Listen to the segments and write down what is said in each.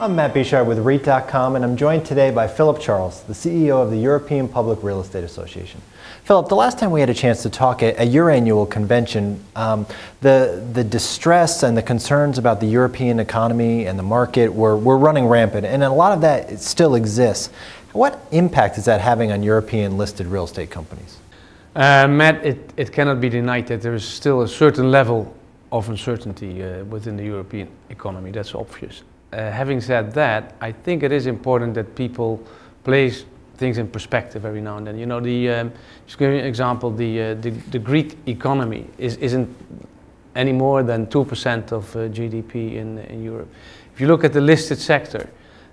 I'm Matt Bichard with REIT.com, and I'm joined today by Philip Charles, the CEO of the European Public Real Estate Association. Philip, the last time we had a chance to talk at your annual convention, the distress and the concerns about the European economy and the market were running rampant, and a lot of that still exists. What impact is that having on European listed real estate companies? Matt, it cannot be denied that there is still a certain level of uncertainty within the European economy. That's obvious. Having said that, I think it is important that people place things in perspective every now and then. You know, just give you an example, the Greek economy isn't any more than 2% of GDP in Europe. If you look at the listed sector,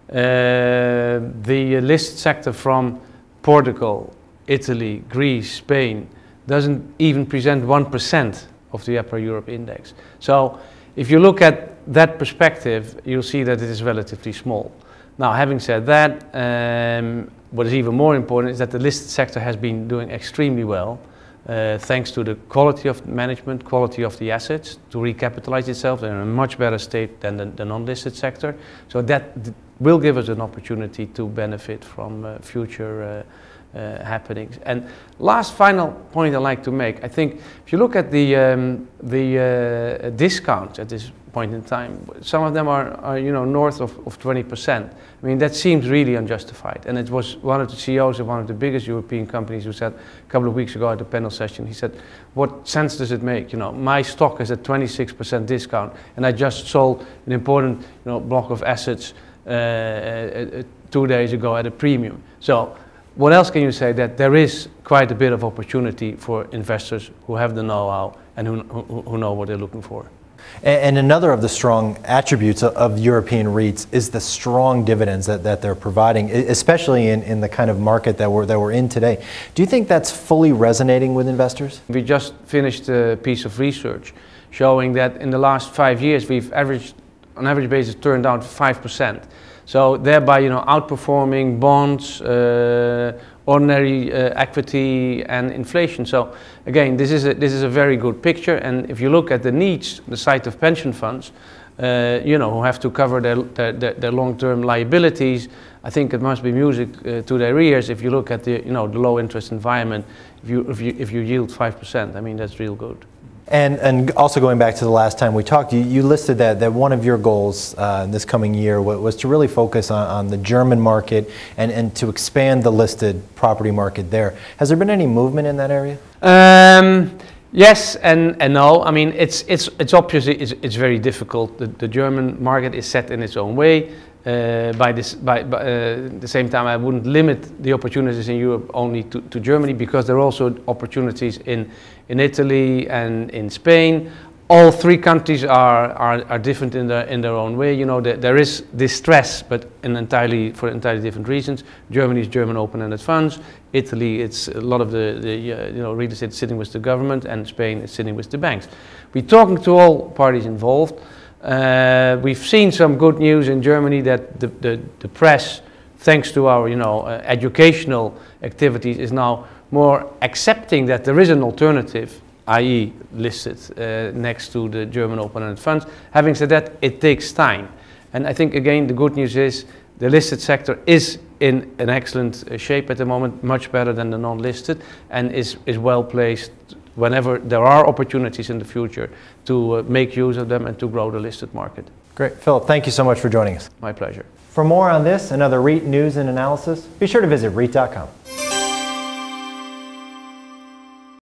the listed sector from Portugal, Italy, Greece, Spain doesn't even present 1% of the EPRA Europe index. So if you look at that perspective, you'll see that it is relatively small. Now, having said that, what is even more important is that the listed sector has been doing extremely well, thanks to the quality of management, quality of the assets, to recapitalize itself. They're in a much better state than the non-listed sector. So that will give us an opportunity to benefit from future happenings. And last final point I'd like to make, I think if you look at the discounts at this point in time, some of them are you know, north of 20%. I mean, that seems really unjustified. And it was one of the CEOs of one of the biggest European companies who said a couple of weeks ago at the panel session, he said, what sense does it make? You know, my stock is at 26% discount and I just sold an important, you know, block of assets 2 days ago at a premium. So what else can you say? That there is quite a bit of opportunity for investors who have the know-how and who know what they're looking for. And another of the strong attributes of European REITs is the strong dividends that they're providing, especially in the kind of market that we're in today. Do you think that's fully resonating with investors? We just finished a piece of research showing that in the last 5 years we've on average basis turned down 5%. So thereby, you know, outperforming bonds, ordinary equity and inflation. So again, this is a very good picture. And if you look at the needs, the side of pension funds, you know, who have to cover their long-term liabilities, I think it must be music to their ears. If you look at the, you know, the low interest environment, if you yield 5%, I mean, that's real good. And also going back to the last time we talked, you listed that one of your goals in this coming year was to really focus on the German market and to expand the listed property market there. Has there been any movement in that area? Yes and no. I mean, it's obviously it's very difficult. The German market is set in its own way. By the same time, I wouldn't limit the opportunities in Europe only to Germany, because there are also opportunities in Italy and in Spain. All three countries are different in their own way. You know, there is distress, but for entirely different reasons. Germany is German open-ended funds. Italy, it's a lot of the you know, real estate sitting with the government, and Spain is sitting with the banks. We're talking to all parties involved. We've seen some good news in Germany that the press, thanks to our, you know, educational activities, is now more accepting that there is an alternative, i.e. listed next to the German open-ended funds. Having said that, it takes time. And I think, again, the good news is the listed sector is in an excellent shape at the moment, much better than the non-listed, and is well placed whenever there are opportunities in the future to make use of them and to grow the listed market. Great. Philip, thank you so much for joining us. My pleasure. For more on this and other REIT news and analysis, be sure to visit REIT.com.